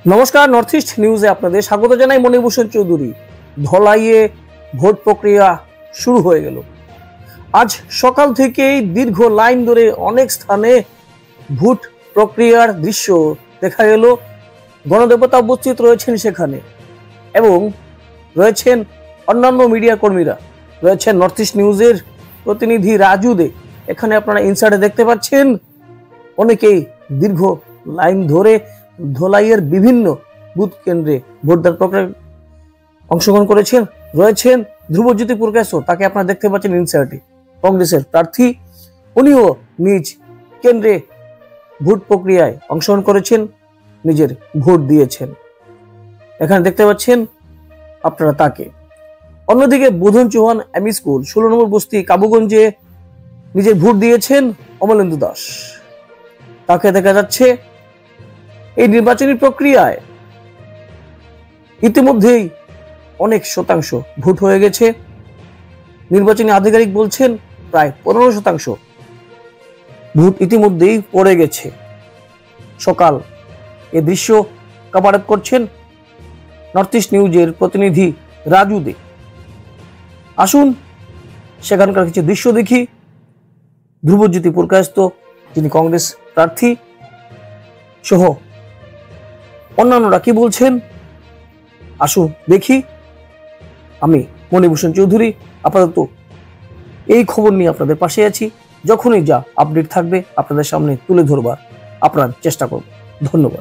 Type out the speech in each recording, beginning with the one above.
নমস্কার, north east নিউজে আপনাদের স্বাগত জানাই। মনিভূষণ চৌধুরী। ধলাইয়ে ভোট প্রক্রিয়া শুরু হয়ে গেল। আজ সকাল থেকেই দীর্ঘ লাইন ধরে অনেক স্থানে ভোট প্রক্রিয়ার দৃশ্য দেখা গেল। গণদেবতা উপস্থিত রয়েছেন সেখানে এবং রয়েছেন অন্যান্য মিডিয়া কর্মীরা, রয়েছেন নর্থ ইস্ট নিউজের প্রতিনিধি রাজু দে। এখানে আপনারা ইনসাইডে দেখতে পাচ্ছেন অনেকেই দীর্ঘ লাইন ধরে ধলাইয়ের বিভিন্ন বুথ কেন্দ্রে ভোটদান প্রক্রিয়ায় অংশগ্রহণ করেছেন। রয়েছেন ধ্রুবজ্যোতি পুরকায়স্থ, তাকে আপনারা দেখতে পাচ্ছেন ইনসাইডে, কংগ্রেসের প্রার্থী। উনিও নিজ কেন্দ্রে ভোট প্রক্রিয়ায় অংশগ্রহণ করেছেন, নিজের ভোট দিয়েছেন। এখানে দেখতে পাচ্ছেন আপনারা তাকে। অন্যদিকে বোধন চৌহান এমই স্কুল 16 নম্বর বস্তি কাবুগঞ্জে নিজের ভোট দিয়েছেন অমলেন্দু দাস। তাকে দেখা যাচ্ছে। এই নির্বাচনী প্রক্রিয়ায় ইতিমধ্যেই অনেক শতাংশ ভোট হয়ে গেছে। নির্বাচনী আধিকারিক বলছেন প্রায় 15% ভোট ইতিমধ্যেই পড়ে গেছে। সকাল এ দৃশ্য কভার আপ করছেন নর্থ ইস্ট নিউজের প্রতিনিধি রাজু দে। আসুন সেখানকার কিছু দৃশ্য দেখি। ধ্রুবজ্যোতি পুরকায়স্থ, যিনি কংগ্রেস প্রার্থী, সহ অন্যান্যরা কি বলছেন আসুন দেখি। আমি মনিভূষণ চৌধুরী আপাতত এই খবর নিয়ে আপনাদের পাশে আছি। যখনই যা আপডেট থাকবে আপনাদের সামনে তুলে ধরবার আপনার চেষ্টা করব। ধন্যবাদ।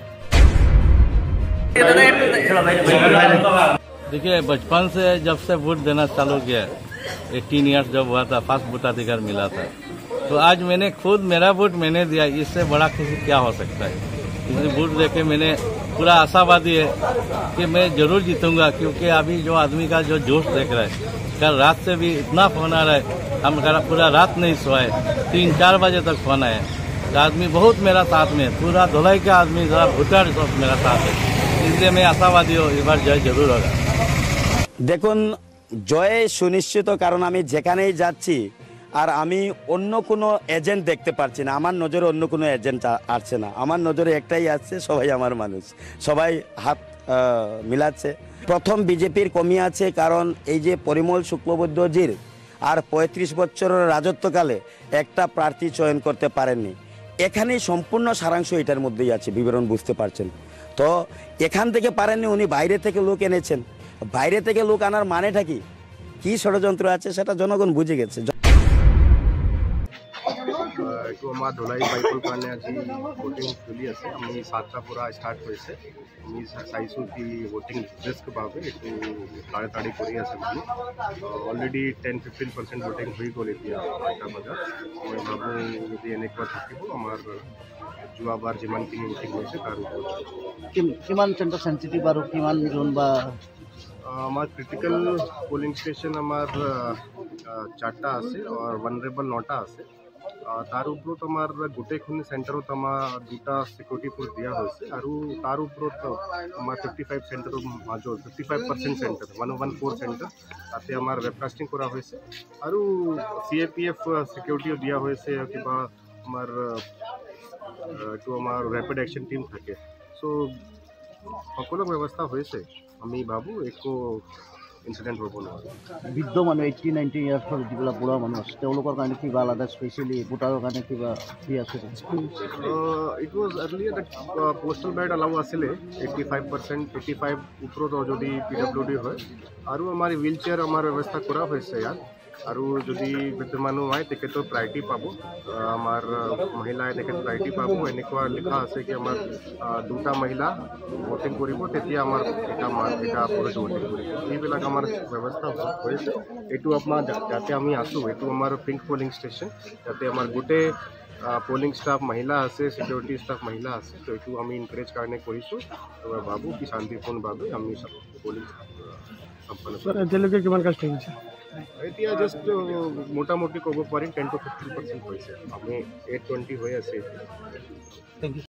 देखिए, बचपन से जब से वोट देना चालू किया, 18 ईयर्स जब हुआ था, फर्स्ट वोटाधिकार मिला था, तो आज मैंने खुद मेरा वोट मैंने दिया। इससे बड़ा खुशी क्या हो सकता है। इसलिए वोट देके मैंने पूरा आशावादी है कि मैं जरूर जीतूंगा, क्योंकि अभी जो आदमी का जो जोश देख रहा है, कल रात से भी इतना फोन आ रहा है, हम पूरा रात नहीं सोए, 3-4 बजे तक फोन आए। तो आदमी बहुत मेरा साथ में, पूरा धुलाई का आदमी जरा भूटान सब मेरा साथ है। इसलिए मैं आशावादी हूँ, इस बार जय जरूर होगा। দেখুন, জয় সুনিশ্চিত, কারণ আমি যেখানেই যাচ্ছি আর আমি অন্য কোনো এজেন্ট দেখতে পারছি না। আমার নজরে অন্য কোনো এজেন্ট আসছে না, আমার নজরে একটাই আসছে, সবাই আমার মানুষ, সবাই হাত মিলাচ্ছে। প্রথম বিজেপির কমি আছে, কারণ এই যে পরিমল শুক্লবৈদ্যজির আর 35 বছরের রাজত্বকালে একটা প্রার্থী চয়ন করতে পারেননি। এখানেই সম্পূর্ণ সারাংশ এটার মধ্যেই আছে, বিবরণ বুঝতে পারছেন তো। এখান থেকে পারেননি, উনি বাইরে থেকে লোক এনেছেন। বাইরে থেকে লোক আনার মানেটা কি ষড়যন্ত্র আছে সেটা জনগণ বুঝে গেছে। এইটো আমাৰ ধলাই বাইপল কাৰণে আজি ভোটিং চলি আছে। আমি 7টাৰ পৰা ষ্টাৰ্ট হৈছে। আমি চাইছোঁ কি ভোটিং ডেস্ক বাবে এইটো তাড়াতাড়ি কৰি আছে বুলি। অলৰেডি 10-15% ভোটিং হৈ গ'ল এতিয়া 8টা বজাত। মই ভাবোঁ যদি এনেকুৱা থাকিব, আমাৰ যোৱাবাৰ যিমানখিনি ভোটিং হৈছে তাৰ ওপৰত। কিমান চেণ্টাৰ চেঞ্চিটিভ আৰু কিমান জন বা আমাৰ ক্ৰিটিকেল পোলিং ষ্টেচন আমাৰ 4টা আছে আৰু ভালনাৰেবল 9টা আছে। তাৰ ওপৰত আমাৰ গোটেইখন চেণ্টাৰত আমাৰ 2টা চিকিউৰিটি ফ'ৰ্চ দিয়া হৈছে, আৰু তাৰ ওপৰত আমাৰ 55 চেণ্টাৰৰ মাজত 55% চেণ্টাৰ 114 চেণ্টাৰ তাতে আমাৰ ৱেবকাষ্টিং কৰা হৈছে, আৰু CAPF চিকিউৰিটিও দিয়া হৈছে। কিবা আমাৰ এইটো আমাৰ ৰেপিড একশ্যন টিম থাকে। চ' সকলো ব্যৱস্থা হৈছে। আমি ভাবোঁ একো ইনচিডেণ্ট হ'ব নোৱাৰে। বৃদ্ধ মানুহ 80-90 ইয়াৰ্ছৰ যিবিলাক বুঢ়া মানুহ আছে, তেওঁলোকৰ কাৰণে কিবা আলাদা স্পেচিয়েলি ভোটাৰৰ কাৰণে কিবা আছে? It was earlier postal ballot allow আছিলে 85% ওপৰত যদি PWD হয়, আৰু আমাৰ হুইল চেয়াৰ আমাৰ ব্যৱস্থা কৰা হৈছে ইয়াত। আৰু যদি বৃদ্ধ মানুহ হয় তেখেতৰ প্ৰায়ৰিটি পাব, আমাৰ মহিলাই তেখেত প্ৰায়ৰিটি পাব। এনেকুৱা লিখা আছে কি আমাৰ 2টা মহিলা ভোটিং কৰিব, তেতিয়া আমাৰ এটা পুৰুষ ভোটিং কৰিব। এইবিলাক আমাৰ ব্যৱস্থা হৈছে। এইটো আপোনাৰ যাতে আমি আছোঁ, এইটো আমাৰ পিংক পলিং ষ্টেচন, যাতে আমাৰ গোটেই পলিং ষ্টাফ মহিলা আছে, চিকিউৰিটি ষ্টাফ মহিলা আছে। তো এইটো আমি এনকাৰেজ কাৰণে কৰিছোঁ। তো মই ভাবোঁ কি শান্তিপূৰ্ণভাৱে আমি পলিং সম্পন্ন কৰিম। এতিয়ালৈকে কিমান কাষ্ট হৈছে? এতিয়া জাষ্ট মোটামুটি ক'ব পাৰিম 10-15% হৈছে। আমি 820 হৈ আছে।